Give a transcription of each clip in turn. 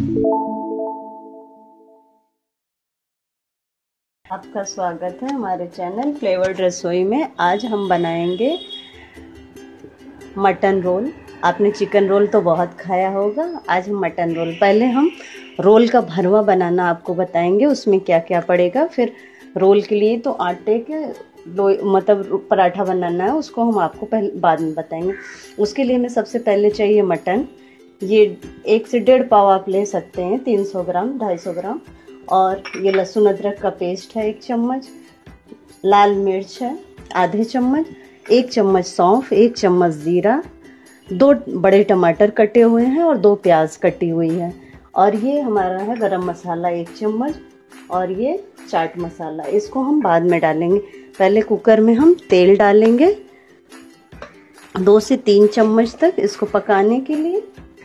आपका स्वागत है हमारे चैनल फ्लेवर्ड रसोई में। आज हम बनाएंगे मटन रोल। आपने चिकन रोल तो बहुत खाया होगा, आज हम मटन रोल। पहले हम रोल का भरवा बनाना आपको बताएंगे, उसमें क्या क्या पड़ेगा। फिर रोल के लिए तो आटे के मतलब पराठा बनाना है, उसको हम आपको बाद में बताएंगे। उसके लिए हमें सबसे पहले चाहिए मटन। ये 1 से 1.5 पाव आप ले सकते हैं, 300 ग्राम 250 ग्राम। और ये लहसुन अदरक का पेस्ट है 1 चम्मच, लाल मिर्च है आधे चम्मच, 1 चम्मच सौंफ, 1 चम्मच जीरा, 2 बड़े टमाटर कटे हुए हैं और 2 प्याज कटी हुई है। और ये हमारा है गरम मसाला 1 चम्मच, और ये चाट मसाला। इसको हम बाद में डालेंगे। पहले कुकर में हम तेल डालेंगे 2 से 3 चम्मच तक इसको पकाने के लिए।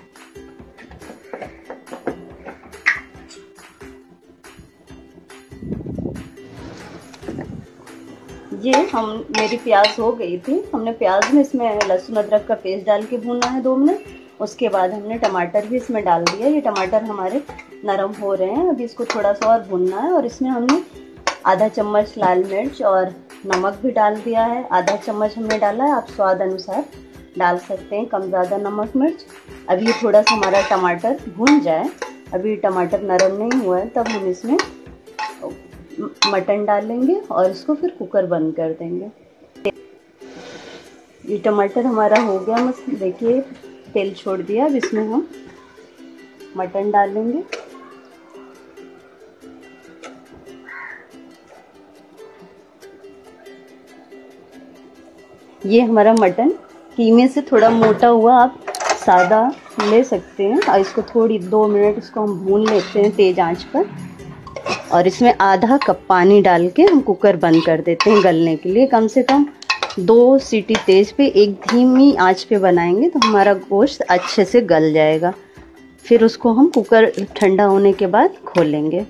ये मेरी प्याज हो गई थी, हमने प्याज में इसमें लहसुन अदरक का पेस्ट डाल के भूना है 2 मिनट। उसके बाद हमने टमाटर भी इसमें डाल दिया। ये टमाटर हमारे नरम हो रहे हैं, अभी इसको थोड़ा सा और भूनना है। और इसमें हमने आधा चम्मच लाल मिर्च और नमक भी डाल दिया है। आधा चम्मच हमने डाला है, आप स्वाद अनुसार डाल सकते हैं कम ज़्यादा नमक मिर्च। अभी ये थोड़ा सा हमारा टमाटर भून जाए, अभी टमाटर नरम नहीं हुआ है, तब हम इसमें मटन डालेंगे और इसको फिर कुकर बंद कर देंगे। ये टमाटर हमारा हो गया, बस देखिए तेल छोड़ दिया। अब इसमें हम मटन डालेंगे। ये हमारा मटन कीमे से थोड़ा मोटा हुआ, आप सादा ले सकते हैं। और इसको थोड़ी 2 मिनट इसको हम भून लेते हैं तेज आंच पर। और इसमें आधा कप पानी डाल के हम कुकर बंद कर देते हैं गलने के लिए। कम से कम 2 सीटी तेज पे, 1 धीमी आंच पे बनाएंगे तो हमारा गोश्त अच्छे से गल जाएगा। फिर उसको हम कुकर ठंडा होने के बाद खोलेंगे।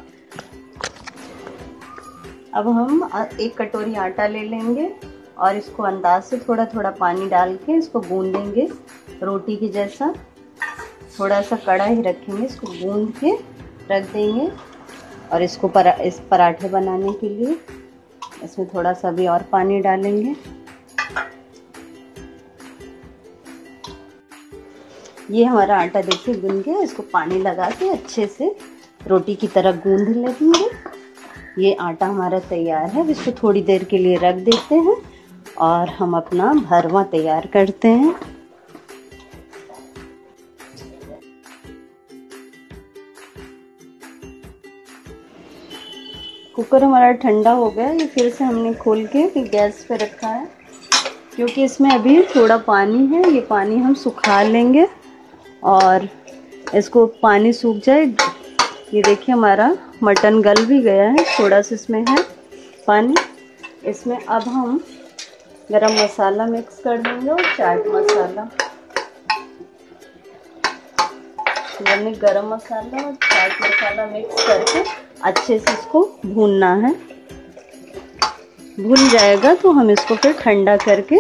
अब हम 1 कटोरी आटा ले लेंगे और इसको अंदाज से थोड़ा थोड़ा पानी डाल के इसको गूंदेंगे रोटी के जैसा। थोड़ा सा कड़ा ही रखेंगे, इसको गूंद के रख देंगे। और इसको इस पराठे बनाने के लिए इसमें थोड़ा सा भी और पानी डालेंगे। ये हमारा आटा देखिए गूंद गया, इसको पानी लगा के अच्छे से रोटी की तरह गूंद लेंगे। ये आटा हमारा तैयार है। अब इसको थोड़ी देर के लिए रख देते हैं और हम अपना भरवा तैयार करते हैं। कुकर हमारा ठंडा हो गया। ये फिर से हमने खोल के गैस पे रखा है, क्योंकि इसमें अभी थोड़ा पानी है। ये पानी हम सुखा लेंगे और इसको पानी सूख जाए। ये देखिए हमारा मटन गल भी गया है, थोड़ा सा इसमें है पानी। इसमें अब हम गरम मसाला मिक्स कर देंगे और चाट मसाला। हमने गरम मसाला और चाट मसाला मिक्स करके अच्छे से इसको भूनना है। भून जाएगा तो हम इसको फिर ठंडा करके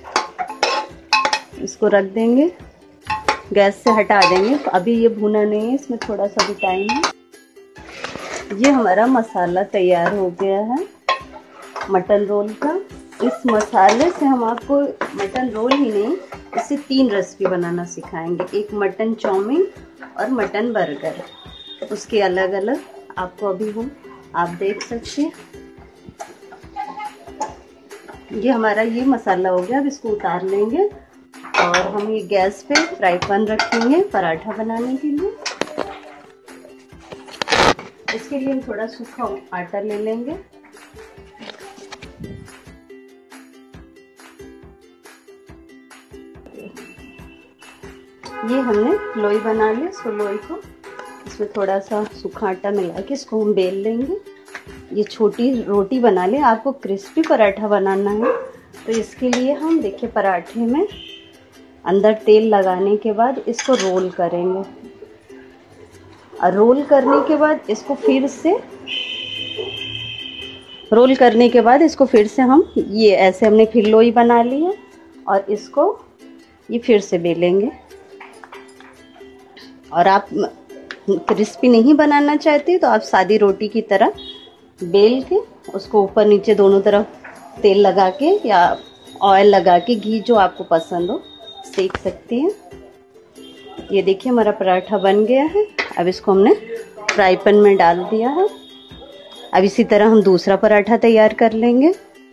इसको रख देंगे, गैस से हटा देंगे। अभी ये भुना नहीं है, इसमें थोड़ा सा भी टाइम है। ये हमारा मसाला तैयार हो गया है मटन रोल का। इस मसाले से हम आपको मटन रोल ही नहीं, इससे 3 रेसिपी बनाना सिखाएंगे। एक मटन चाउमीन और मटन बर्गर, उसके अलग अलग आपको अभी आप देख सकते हैं। ये हमारा ये मसाला हो गया। अब इसको उतार लेंगे और हम ये गैस पे फ्राई पैन रखेंगे पराठा बनाने के लिए। इसके लिए हम थोड़ा सूखा आटा ले लेंगे। ये हमने लोई बना ली। इसको लोई को इसमें थोड़ा सा सूखा आटा मिला के इसको हम बेल लेंगे। ये छोटी रोटी बना ले। आपको क्रिस्पी पराठा बनाना है तो इसके लिए हम देखिए पराठे में अंदर तेल लगाने के बाद इसको रोल करेंगे। और रोल करने के बाद इसको फिर से हम ये ऐसे हमने फिर लोई बना ली है और इसको ये फिर से बेलेंगे। और आप क्रिस्पी नहीं बनाना चाहते तो आप सादी रोटी की तरह बेल के उसको ऊपर नीचे दोनों तरफ तेल लगा के या ऑयल लगा के, घी जो आपको पसंद हो, सेक सकती हैं। ये देखिए हमारा पराठा बन गया है। अब इसको हमने फ्राई पैन में डाल दिया है। अब इसी तरह हम दूसरा पराठा तैयार कर लेंगे।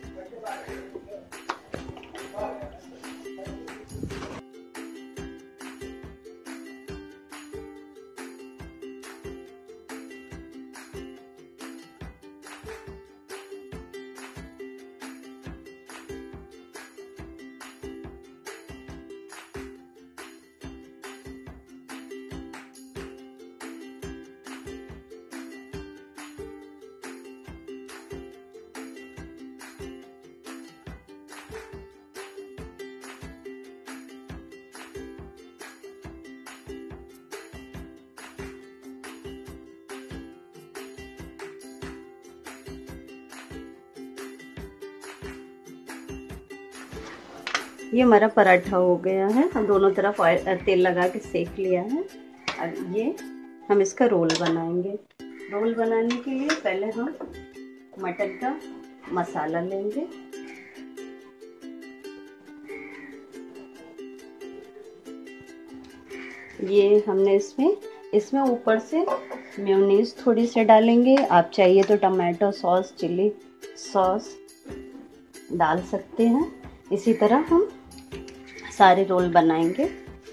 ये हमारा पराठा हो गया है। हम दोनों तरफ तेल लगा के सेक लिया है। अब ये हम इसका रोल बनाएंगे। रोल बनाने के लिए पहले हम मटन का मसाला लेंगे। ये हमने इसमें ऊपर से मेयोनीज थोड़ी सी डालेंगे। आप चाहिए तो टमाटो सॉस, चिली सॉस डाल सकते हैं। इसी तरह हम सारे रोल बनाएंगे।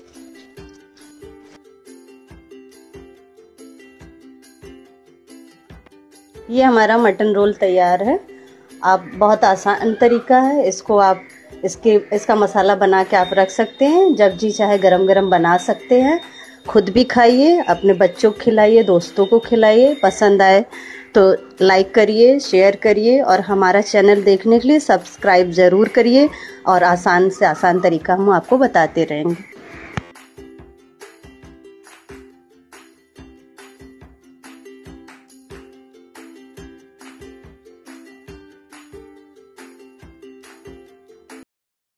ये हमारा मटन रोल तैयार है। आप बहुत आसान तरीका है। इसको आप इसका मसाला बना के आप रख सकते हैं। जब जी चाहे गरम गरम बना सकते हैं। खुद भी खाइए, अपने बच्चों को खिलाइए, दोस्तों को खिलाइए। पसंद आए तो लाइक करिए, शेयर करिए और हमारा चैनल देखने के लिए सब्सक्राइब ज़रूर करिए। और आसान से आसान तरीका हम आपको बताते रहेंगे।